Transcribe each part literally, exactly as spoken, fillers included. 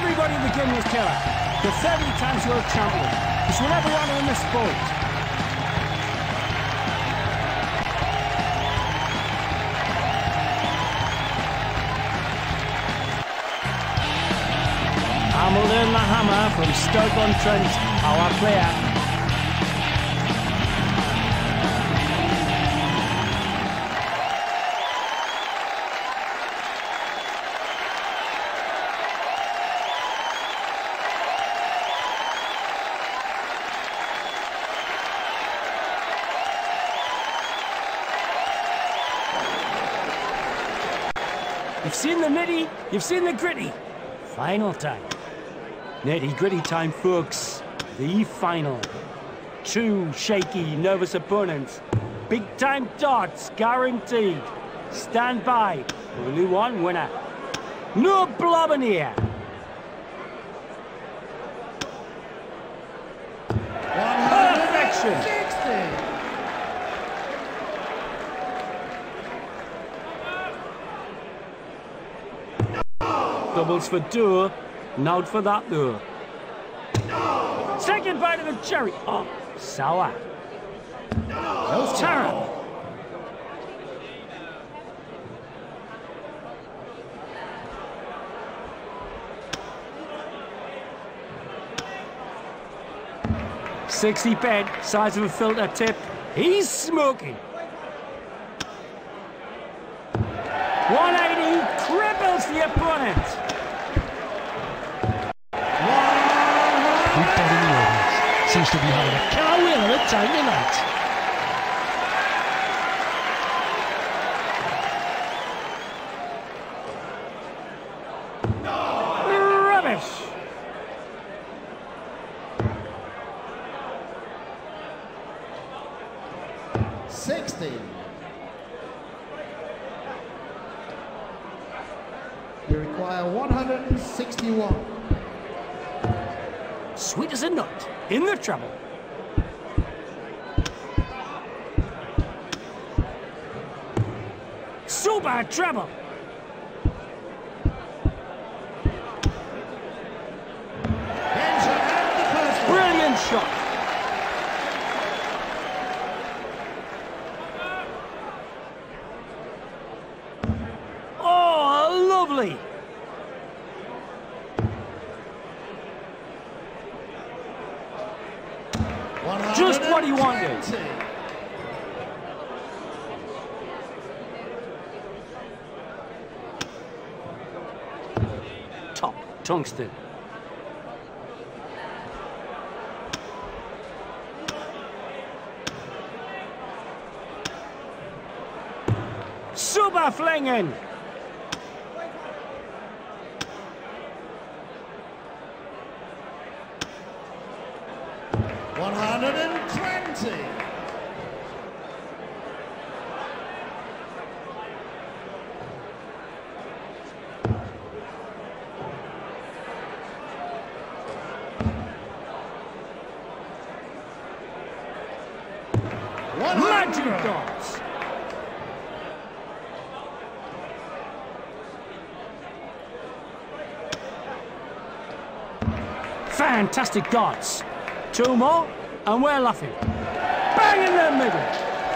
Everybody in the game was killer. The thirty times world champion. He's won every honor in the sport. Hamilton the Hammer from Stoke-on-Trent, our player. You've seen the nitty, you've seen the gritty. Final time. Nitty gritty time, folks. The final. Two shaky, nervous opponents. Big time darts guaranteed. Stand by. Only one winner. No blobbing here. Perfection. Doubles for two, not for that though. Second bite of the cherry. Oh, sour. No terrible. sixty bed, size of a filter tip. He's smoking. one eighty cripples the opponent. Everybody in the audience seems to be having a killer win at time tonight. Rubbish. sixty. You require one hundred sixty-one. Sweet as a nut, in the treble. Super treble. Brilliant shot. Oh, lovely. Just what he wanted. Top tungsten. Super flinging. one hundred twenty. Magic dots. Fantastic dots. Two more, and we're laughing. Bang in the middle.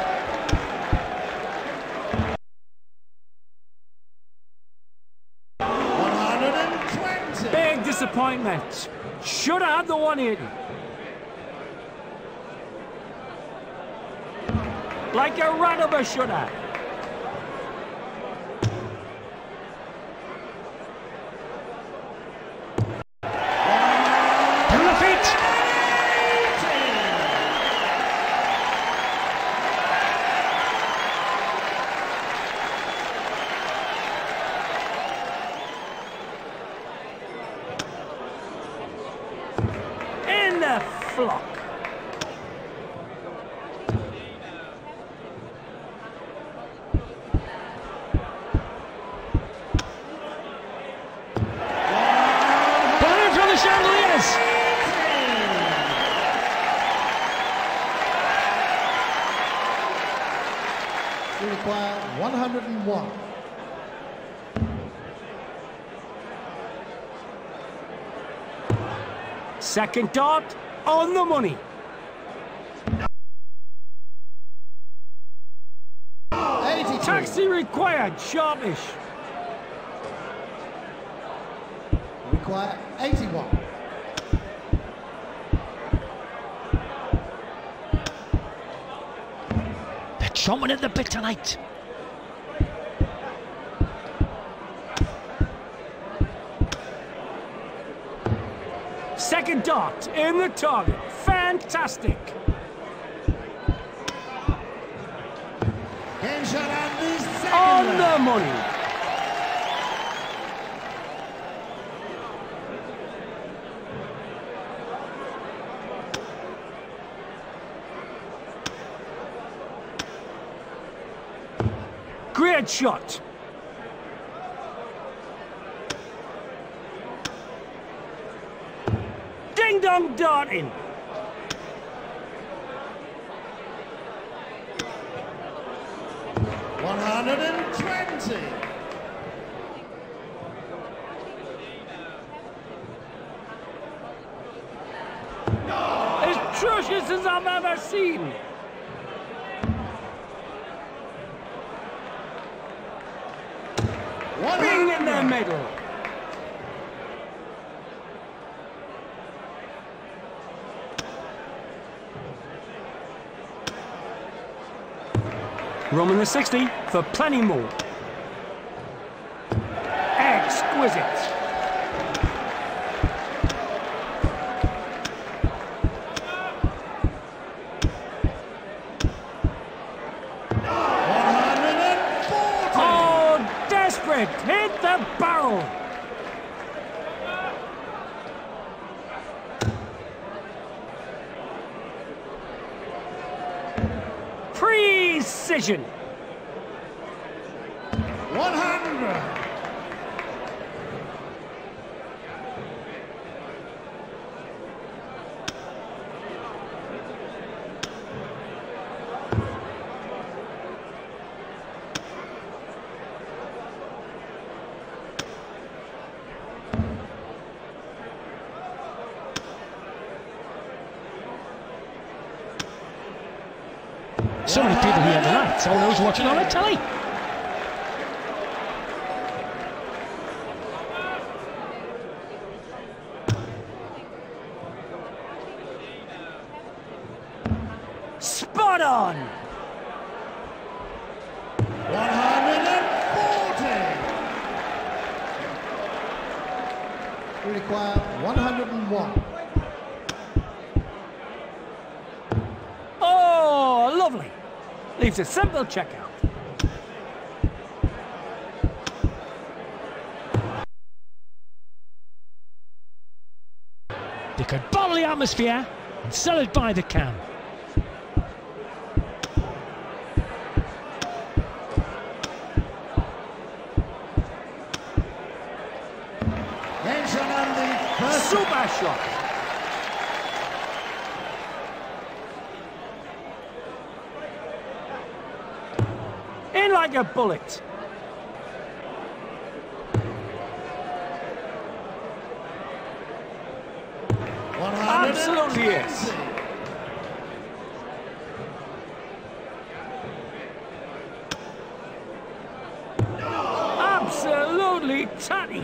one hundred twenty. Big disappointment. Should have had the one eighty. Like a rat of a should have. Flock. Burning from the chandeliers. We require one hundred one. Second dart on the money. eighty-two. Taxi required, sharpish. Require eighty-one. They're chomping at the bit tonight. Second dart in the target. Fantastic. Game shot on the second On round. the money. Great shot. Ding dong darting. one hundred twenty. As atrocious as I've ever seen. Bing in the middle. Room in the sixty for plenty more. Exquisite. Oh, desperate. Hit the barrel. Precision. one hundred. So many people here tonight. Someone who's watching on the telly. Spot on. one hundred forty. We require one hundred one. Oh, lovely. Leaves a simple checkout. They could bottle the atmosphere and sell it by the can. Mention on the first. Super shot. In like a bullet. Absolutely is. Absolutely tatty.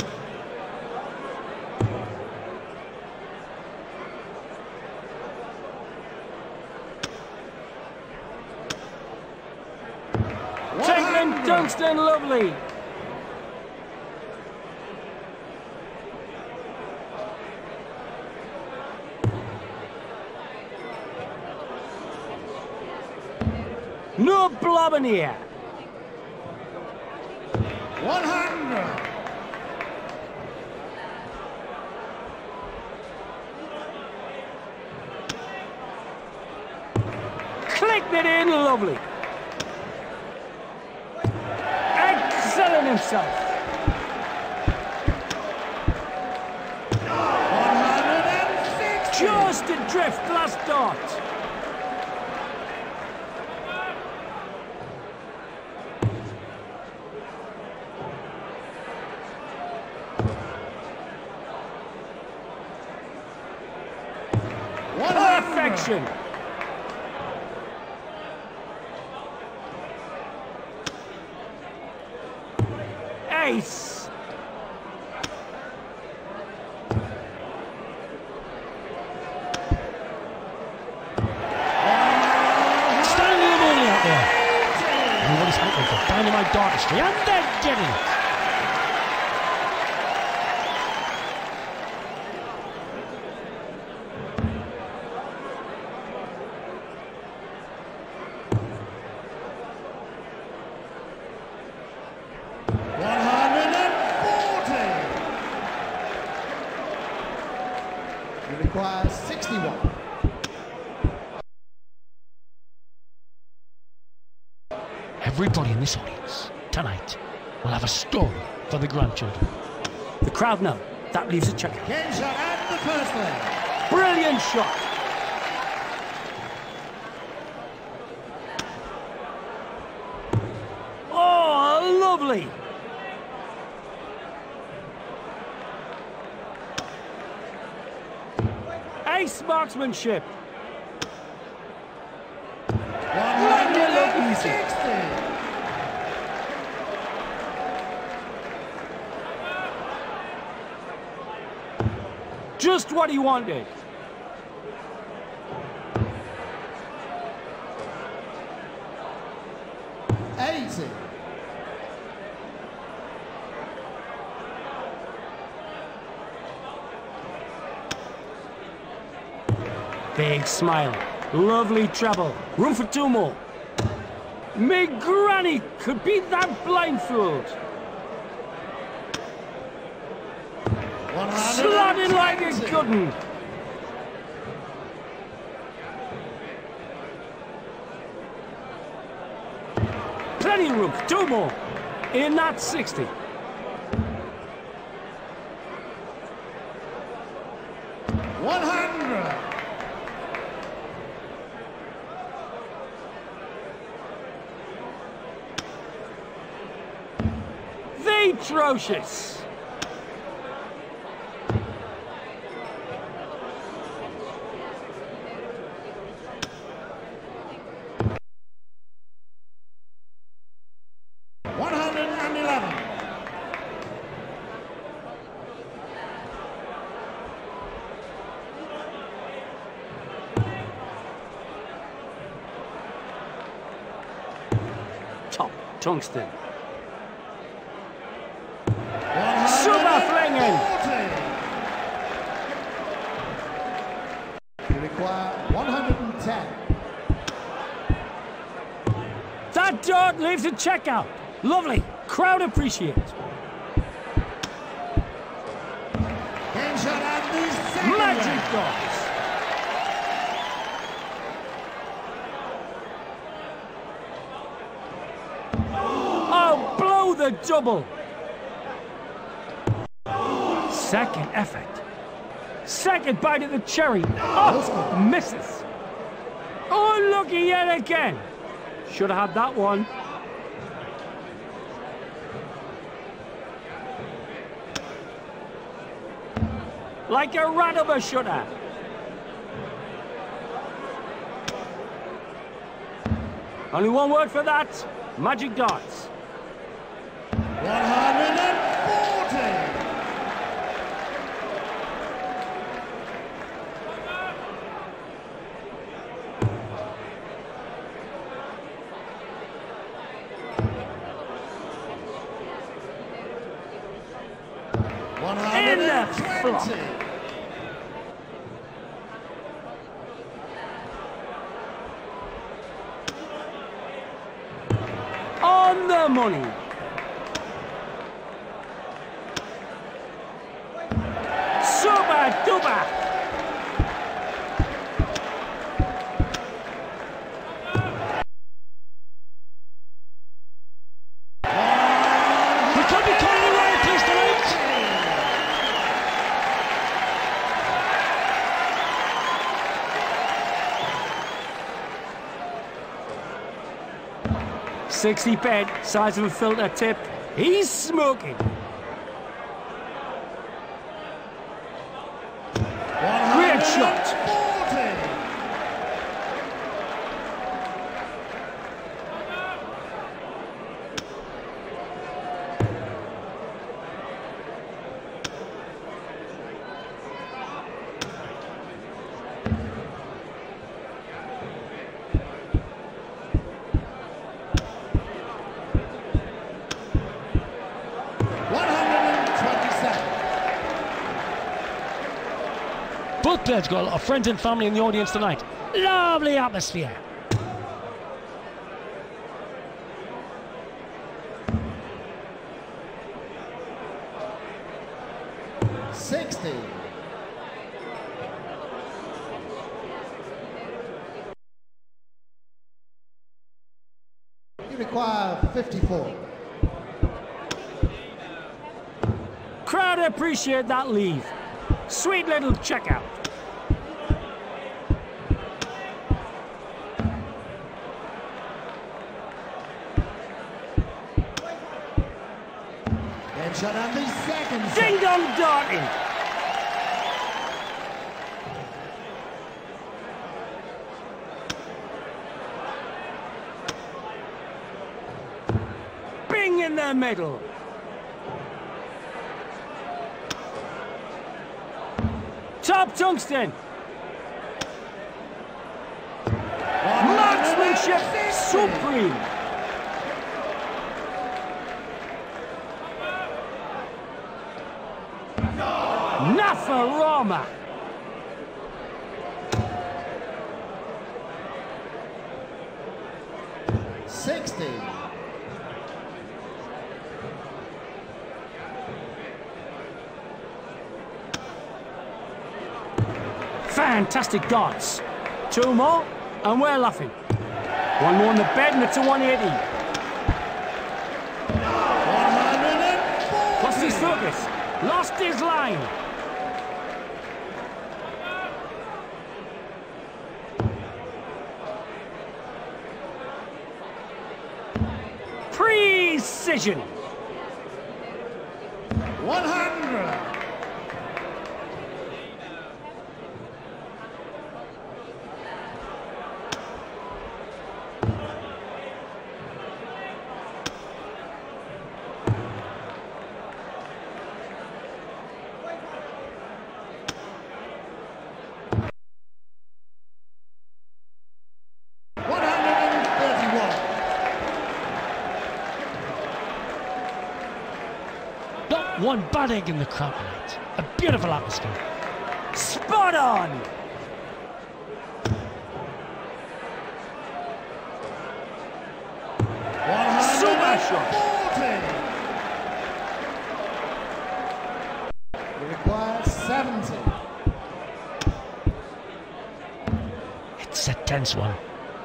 Taken Dunstan lovely. No blobbing here. one hundred. Clicked it in lovely. Excelling himself. one hundred sixty. Just adrift last dart. action. Ace. Standing the money out there. And what is happening for dynamite dentistry? And they're getting it. You require sixty-one. Everybody in this audience tonight will have a story for the grandchildren. The crowd know. That leaves a check. Game shot at the first leg. Brilliant shot. Oh, lovely. Ace marksmanship. Letting it look easy. Just what he wanted. eighty. Big smile. Lovely treble. Room for two more. Me granny could be that blindfold. Slotted like a good one. Plenty of room. Two more. In that sixty. one hundred. Atrocious. one hundred eleven. Top tungsten. Super flinging. You require one hundred ten. That dart leaves a checkout. Lovely. Crowd appreciate. Game shot at the second. Magic darts. Oh, blow the double. Second effort. Second bite of the cherry. Oh, misses. Oh, looky yet again. Should have had that one. Like a rat of a shutter. Only one word for that. Magic darts. one hundred forty. In the flop. On the money. Super duper. We could be calling the royalties tonight. sixty bed, size of a filter tip. He's smoking. Great shot. Both players got a lot of friends and family in the audience tonight. Lovely atmosphere. sixty. You require fifty-four. Crowd appreciate that leave. Sweet little checkout. Then shot on the second set. Ding dong darting. Bing in the middle. Top tungsten. Marksmanship supreme. Nafarama. sixty. Fantastic darts. Two more, and we're laughing. One more in the bed, and it's a one eighty. Lost his focus. Lost his line. Precision. one hundred. Not one bad egg in the crowd tonight. A beautiful atmosphere. Spot on. Super shot. You require seventy. It's a tense one.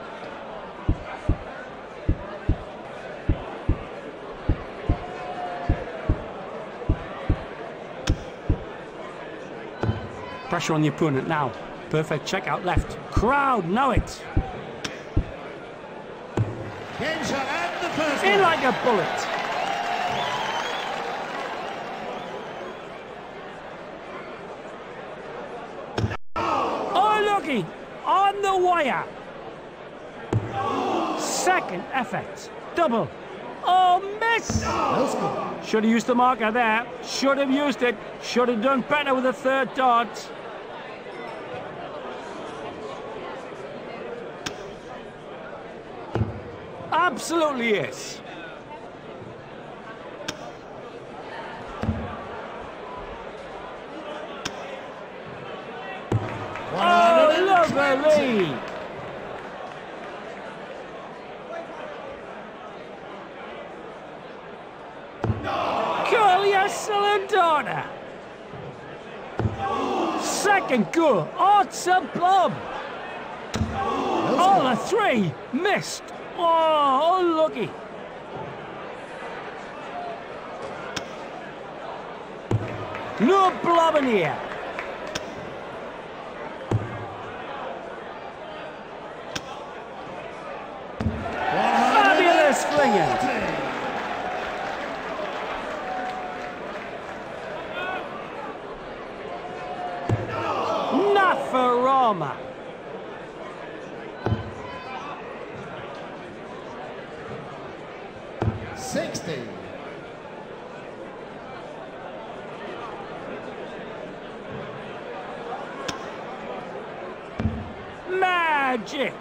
Pressure on the opponent now. Perfect check out left. Crowd know it. Kensha and the first In one. like a bullet. Oh, looky. On the wire. Second effort. Double. Oh, miss. No score. Should have used the marker there. Should have used it. Should have done better with the third dart. Absolutely is. Oh, lovely. Call your cylinder. Second go. Oh, it's a blob. All the three missed. Oh, unlucky. No blob in here. Fabulous flinging. Nafarama. sixty. Magic.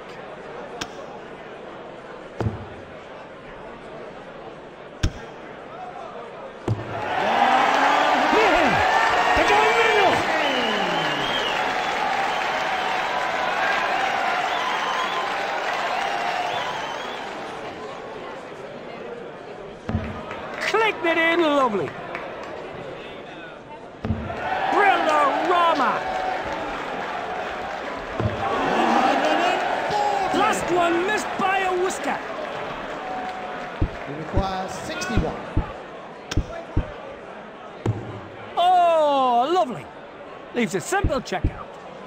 Lovely. Leaves a simple checkout.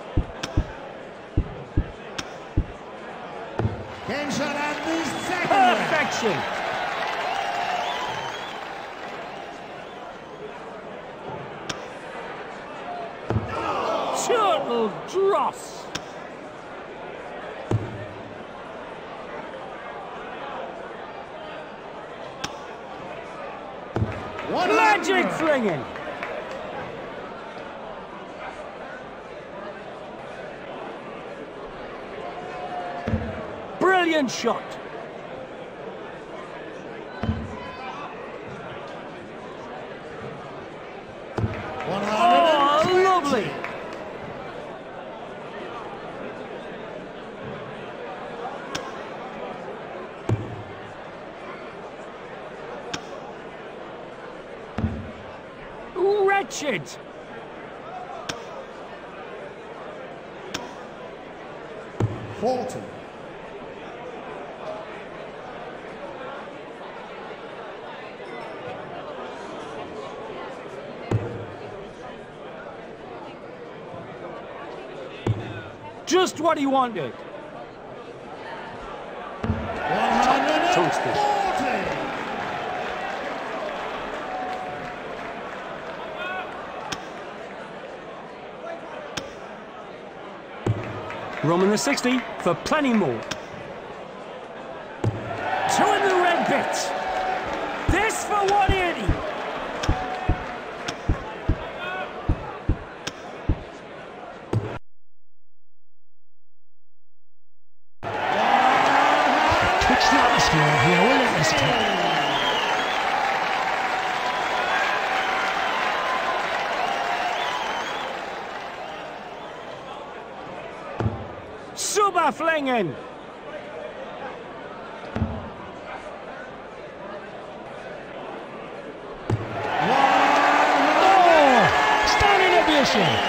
Game shot at the second round. Perfection. Turtle dross. Magic flinging. Brilliant shot. Oh, lovely. Wretched. forty. Just what he wanted. Toasted. Roman the sixty for plenty more. Two in the red bit. This for one eighty. Twitch the atmosphere here, will it, this time? Super flinging. Oh, standing ovation.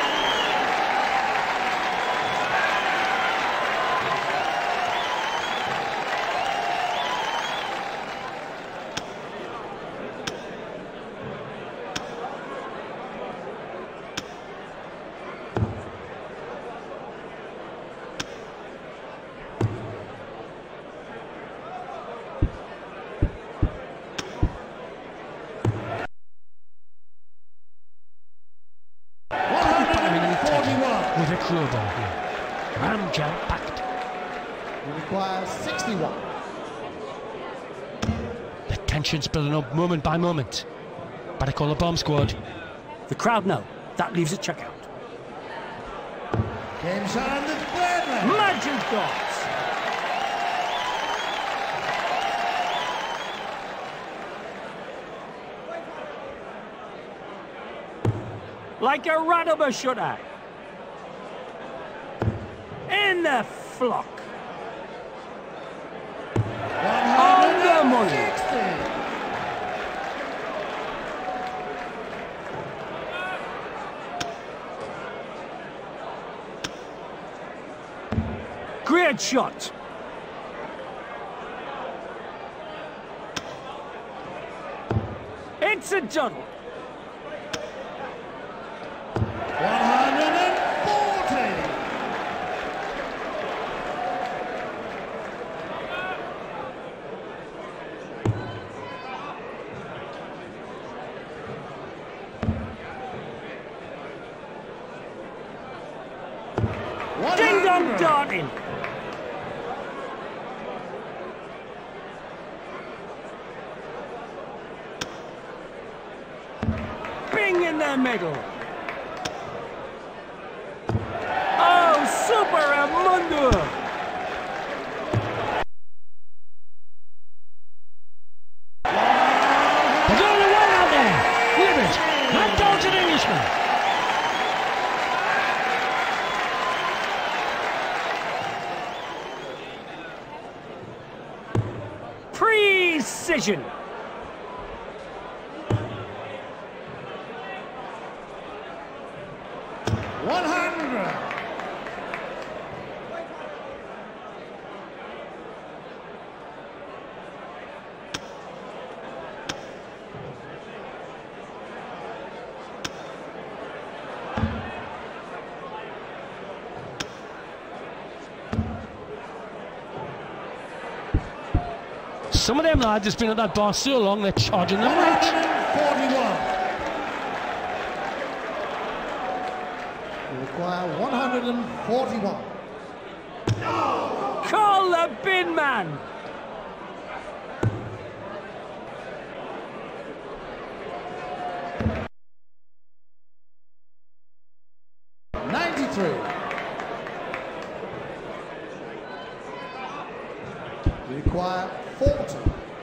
With a crowbar here. Ram jam packed. You require sixty-one. The tension's building up moment by moment. Better call the bomb squad. The crowd know. That leaves a checkout. Game shot on the third round. Magic dots. Like a rat of a shutter. In the flock. On the money. Great shot. It's a double. one hundred forty. Ding dong darting. Bing in the middle. Oh, super Amundo. They're going to run out there. Leave it. Hand down to the Englishman. Precision. one hundred. Some of them lads has been at that bar so long they're charging the match. You require one hundred forty-one. Call the bin man! ninety-three. You require forty.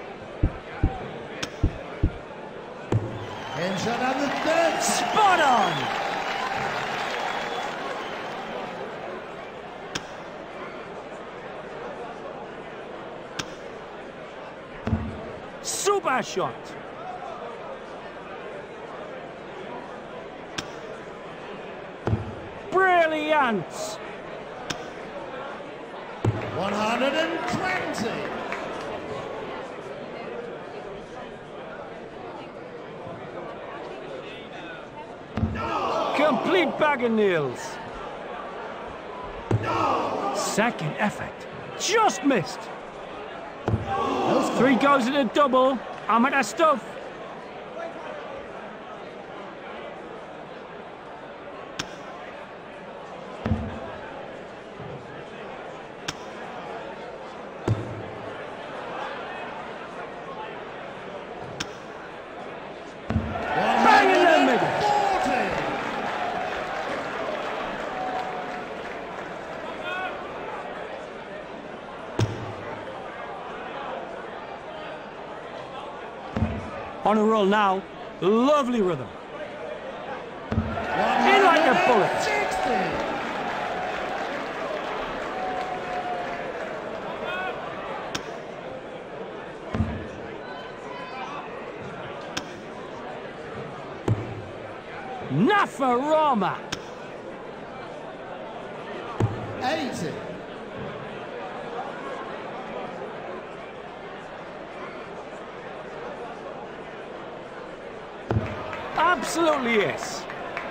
And shot out the third. Spot on! Super shot! Brilliant! one hundred twenty. Complete bag of nails. Second effort. Just missed. Three goes in a double. I'm at a stuff. Bang in the middle. On a roll now. Lovely rhythm. In like a bullet. Nafaroma. eighty. Absolutely yes.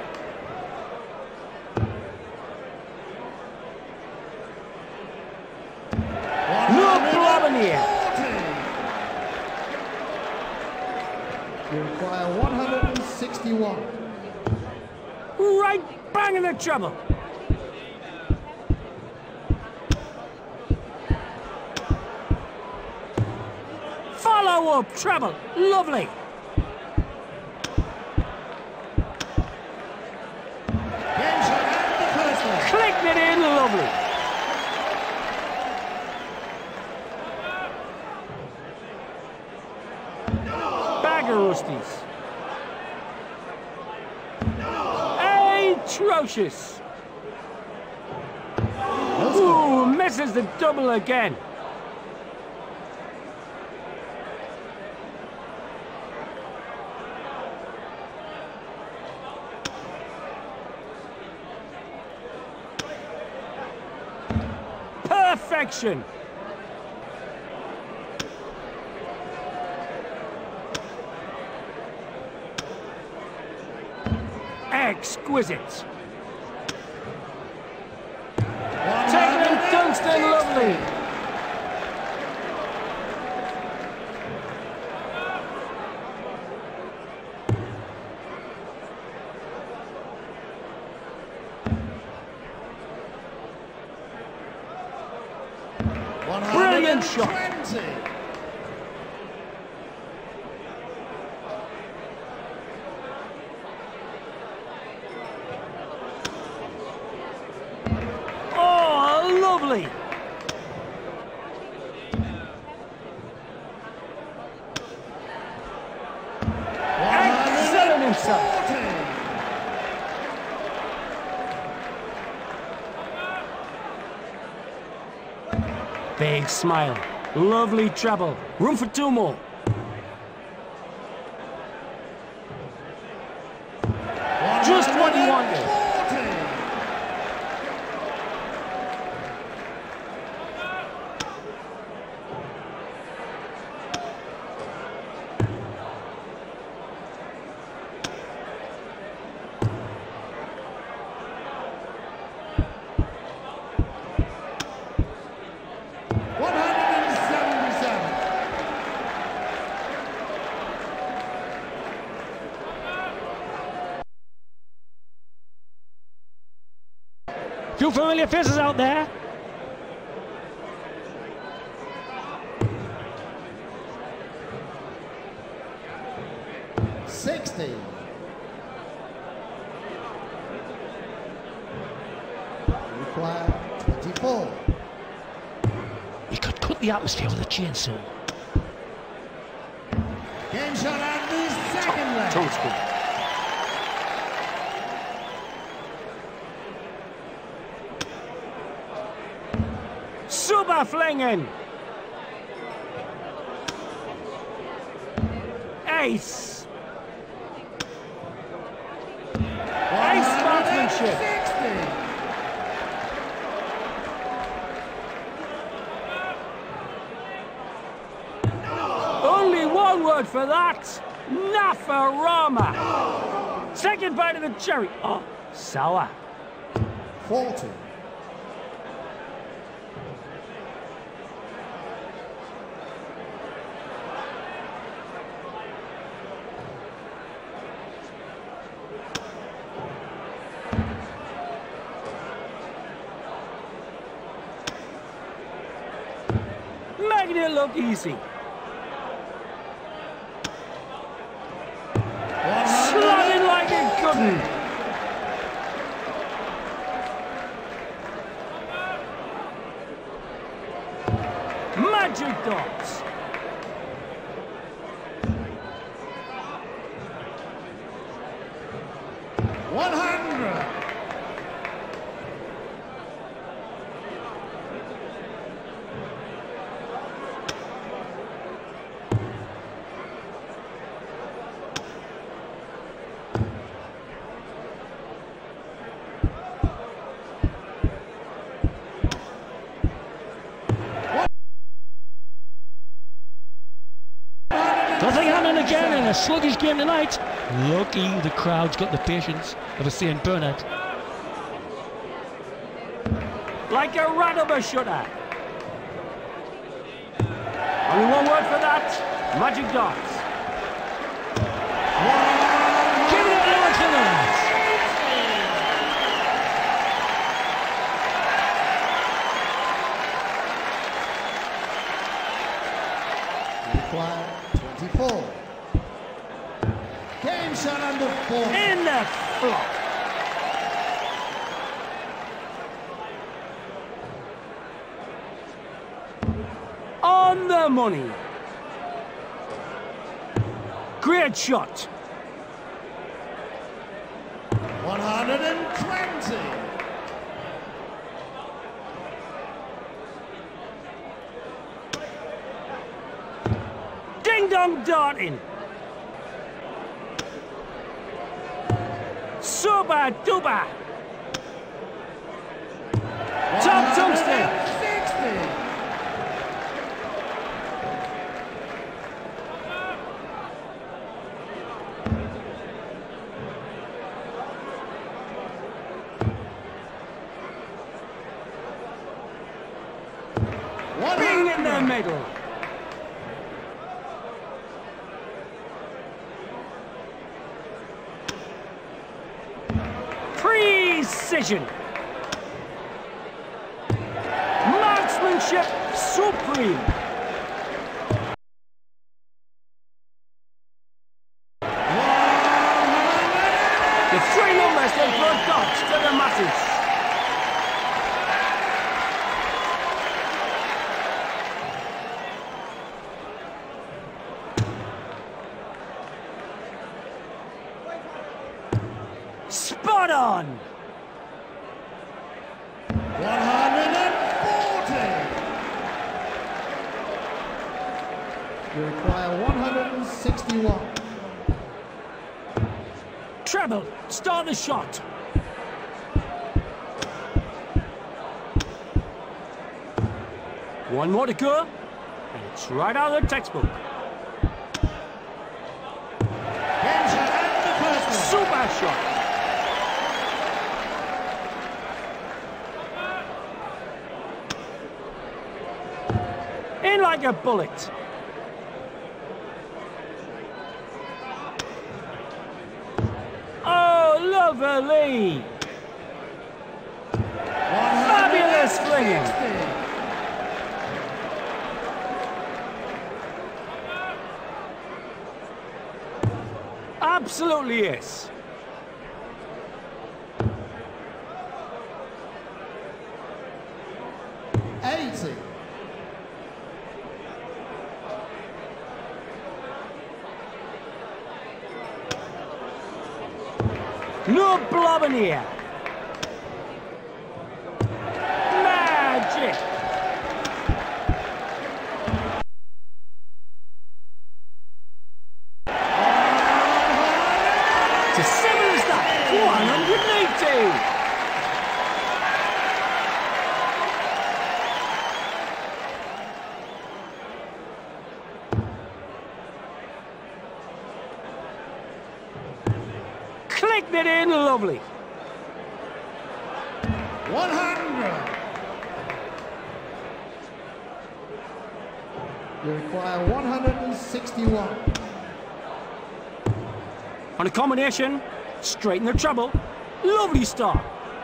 No problem here. You require one hundred sixty-one. Right bang in the treble. Follow up treble. Lovely. Clicked it in, lovely. Bag of rusties. Atrocious. Ooh, misses the double again. Perfection. Exquisite. Taken and Dunstan, lovely. Brilliant shot. Oh, lovely. Excellent himself. Big smile. Lovely treble. Room for two more. Just what he wanted. Few familiar faces out there. sixty. Require twenty-four. We could cut the atmosphere with a chainsaw. Game shot at the second leg. Toasted. Super flinging. Ace. Ace marksmanship. Only one word for that. Nafarama. Second bite of the cherry. Oh, sour. forty. Making it look easy. Sliding like it couldn't. Magic dots. one hundred. Nothing happening again in a sluggish game tonight. Lucky the crowd's got the patience of a Saint Bernard. Like a rat of a shutter. Only one word for that. Magic dots. Give it an excellence. Require twenty-four. Game shot under four. In the flop. On the money. Great shot. one hundred twenty. Ding dong darting. Super duper. Top tungsten. sixty. Bing in the middle. Precision. Marksmanship supreme. The three numbers they brought dots to the masses. Spot on! one hundred forty. You require one hundred sixty-one. Treble, start the shot. One more to go, and it's right out of the textbook. Game shot at the first one. Super shot. In like a bullet. Oh, lovely. flinging. Absolutely is. eighty. No blobbing here. Magic. To seven is that. one hundred eighty. Clicked it in, lovely. one hundred. You require one hundred sixty-one. On a combination, straighten the treble. Lovely start.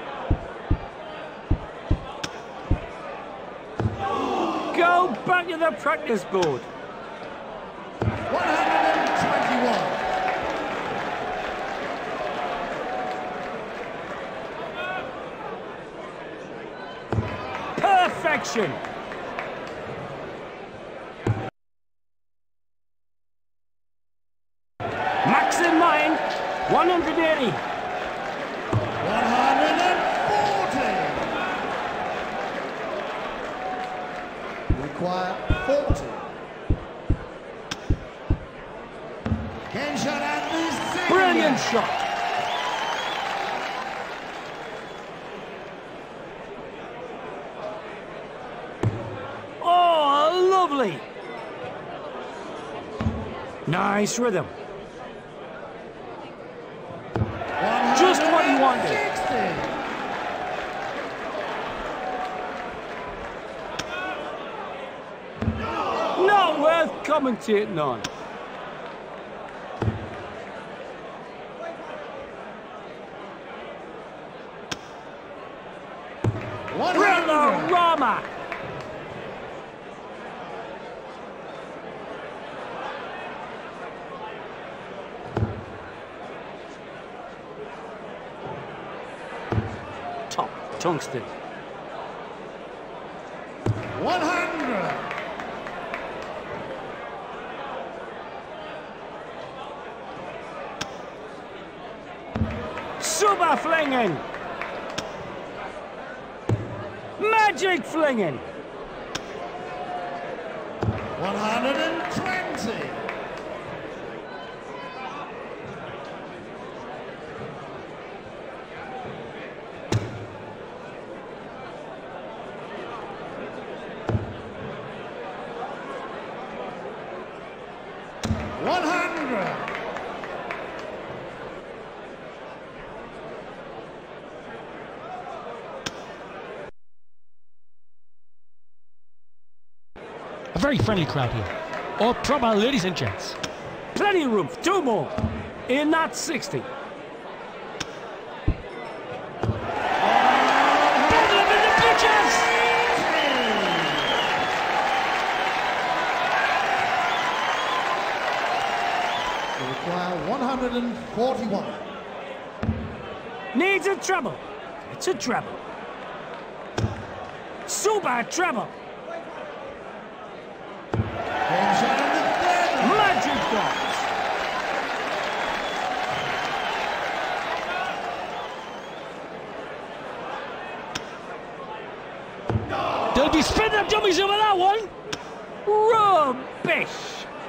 Go back to the practice board. one hundred twenty-one. Perfection. Max in mind, one hundred eighty. one hundred forty. You require forty. Ken shot at the Brilliant shot. Oh, lovely. Nice rhythm. Just what he wanted. Not worth commentating on. Brillo Rama. Top tungsten. one hundred. Super flinging. Magic flinging. one hundred twenty. one hundred. A very friendly crowd here. All proper, ladies and gents. Plenty of room. Two more. In that sixty. Bedlam in the pitches! You require one hundred forty-one. Needs a treble. It's a treble. Super treble. Ken shot at the third. Magic dots. They'll be spinning up dummies over that one. Rubbish.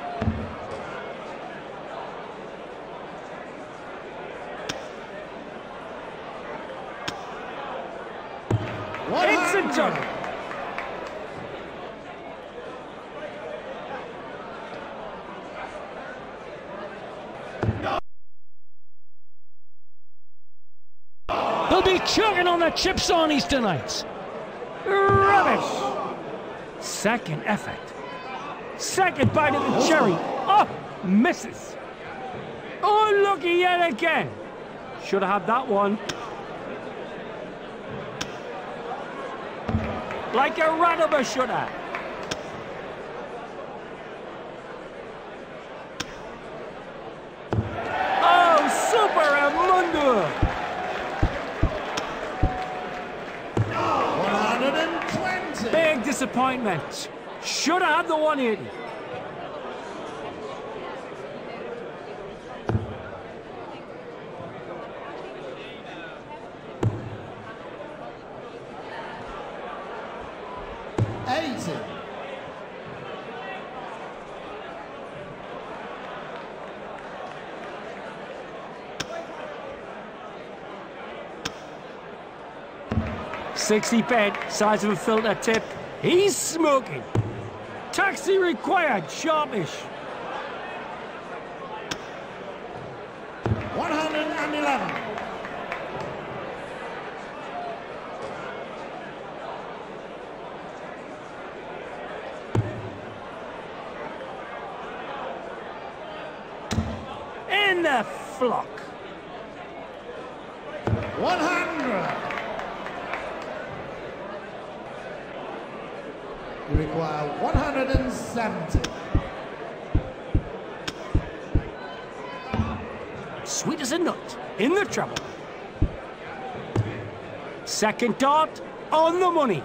It's a double. They'll be chugging on the chips on these tonight. Rubbish. Second effort. Second bite of the cherry. Oh, misses. Oh, looky yet again. Should have had that one. like a rat of a shutter. Oh, super Mundo! one hundred twenty. Big disappointment. Should have had the one eighty. eighty. sixty bed, size of a filter tip. He's smoking. Taxi required, sharpish. one hundred eleven. In the flock. one hundred. You require one hundred seventy. Sweet as a nut. In the treble. Second dart on the money.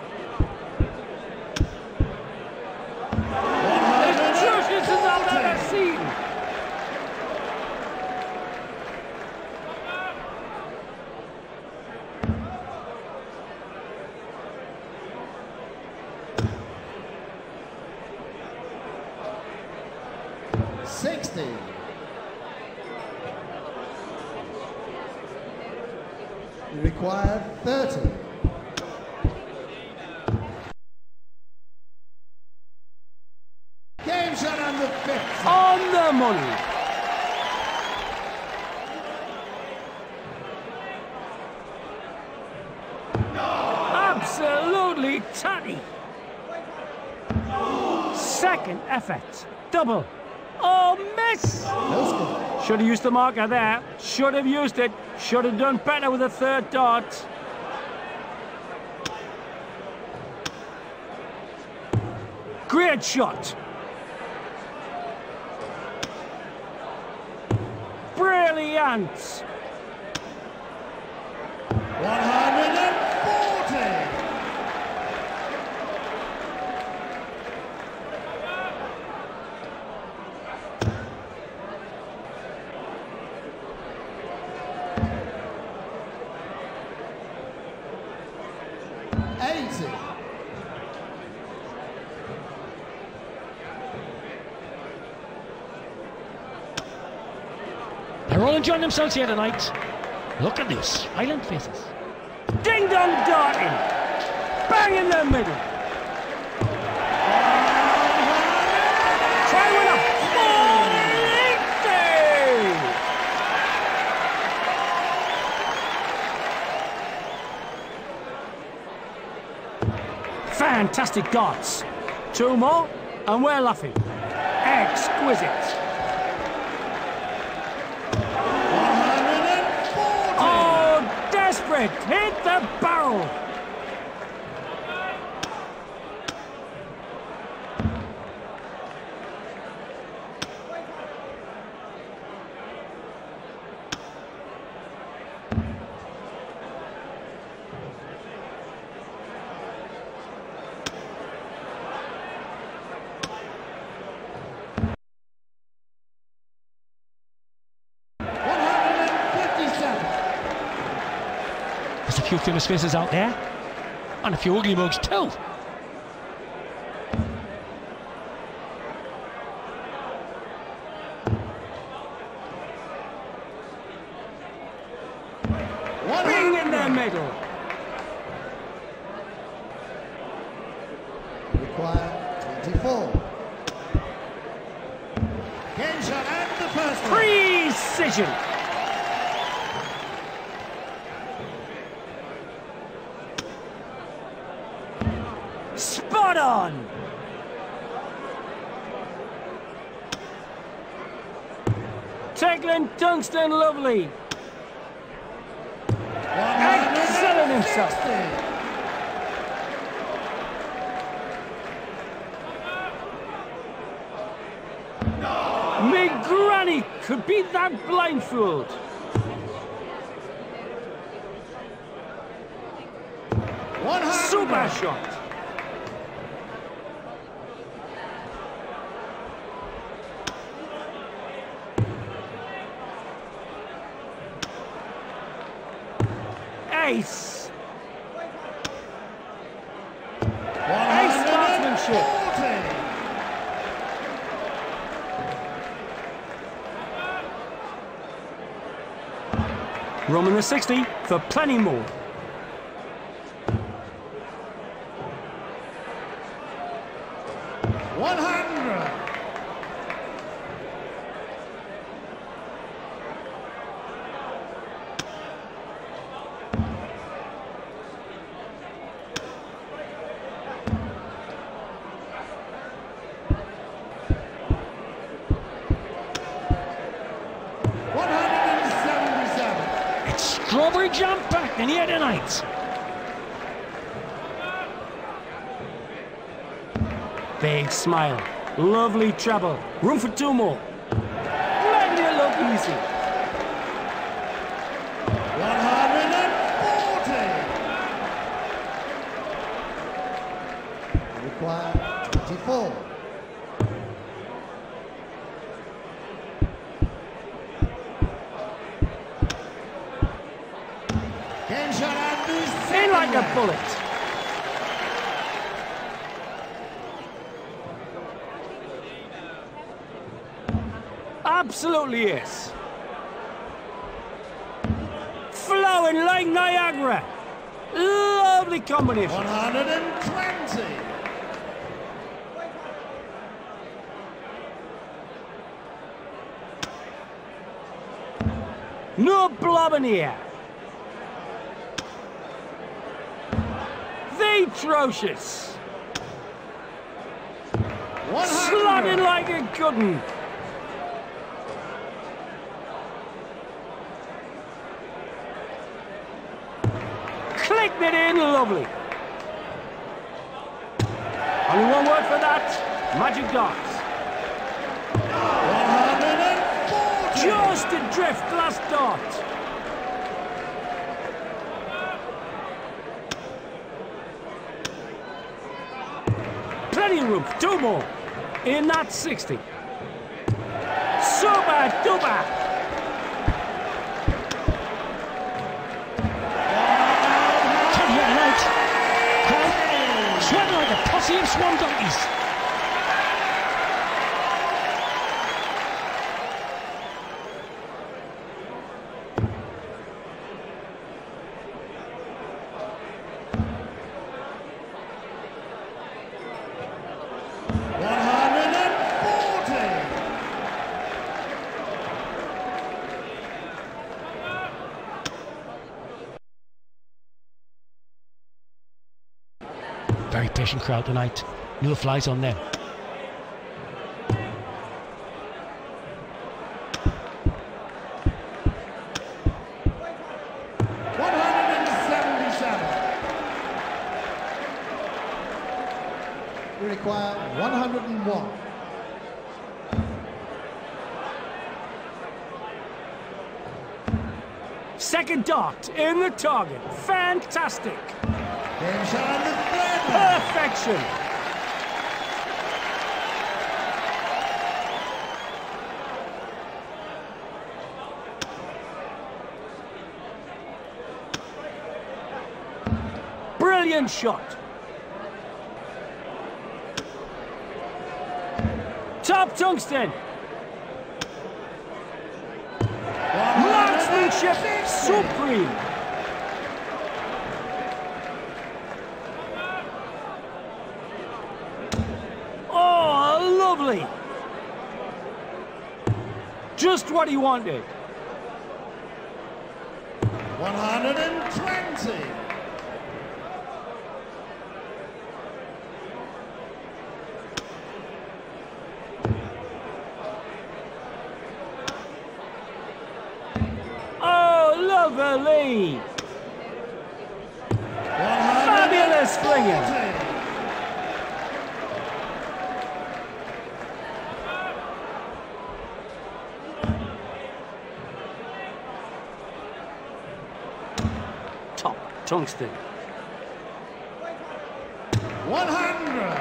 Atrocious as I've ever seen. sixty. You require thirty. Game shot on the fifth. On the money. Absolutely tatty. Second effort. Double. Oh, miss! No score. Should have used the marker there. Should have used it. Should have done better with the third dart. Great shot. Brilliant. one hundred forty. eighty. They're all enjoying themselves here tonight. Look at this, smiling faces. Ding dong darting. Bang in the middle. Try one up. four eighty. Fantastic darts. Two more, and we're laughing. Exquisite. Oh, desperate. Hit the barrel. There's a few famous faces out there, and a few ugly mugs too. Bing in the middle. Require twenty-four. Game shot and the first one. Precision. Spot on. Teglen Tungsten Lovely. Excelling himself. Could be that blindfold. Super shot. Ace. Ace marksmanship. Roman the sixty for plenty more. one hundred. one hundred seventy-seven. It's strawberry jam packed in here tonight. Big smile. Lovely treble. Room for two more. Making it look easy. one hundred forty. Require twenty-four. Game shot at the In like a bullet. Absolutely is. Flowing like Niagara. Lovely combination. one hundred twenty. No blob in here. The atrocious. Slotted like a good one. Clicked it in, lovely. Only one word for that, magic darts. one hundred forty. Just adrift, last dart. Plenty of room, two more. In that sixty. Super duper. Sweating like a posse of swan donkeys. one hundred forty. Very patient crowd tonight. No flies on them. one hundred seventy-seven. We require one hundred one. Second dart in the target. Fantastic. Game shot on the third one. Perfection. Brilliant shot. Top tungsten. Marksmanship supreme. Oh, lovely. Just what he wanted. one hundred twenty. Oh, lovely. Fabulous flinging. top tungsten. one hundred.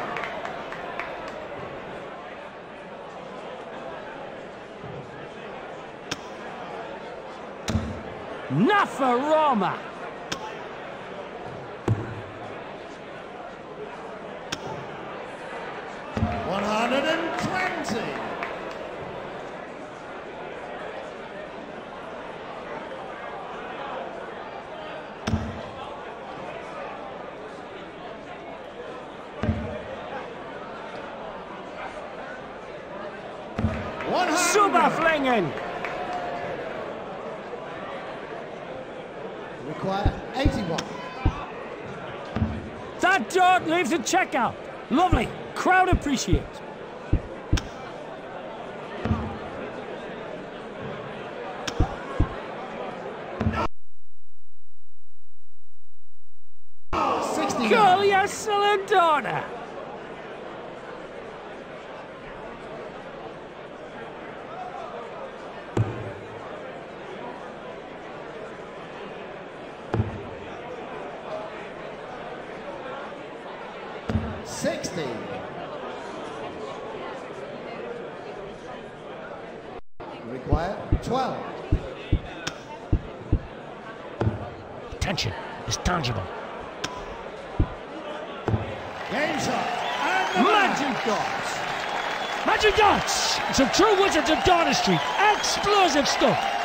Nafaroma. one hundred twenty. one hundred. Superflingen. Require eighty-one. That dart leaves a checkout. Lovely. Crowd appreciates. sixty. Girl, you're still a daughter. sixty. Require twelve. Attention is tangible. Game shot. And the Magic dots. Magic dots! Some true wizards of Dart Street. Explosive stuff.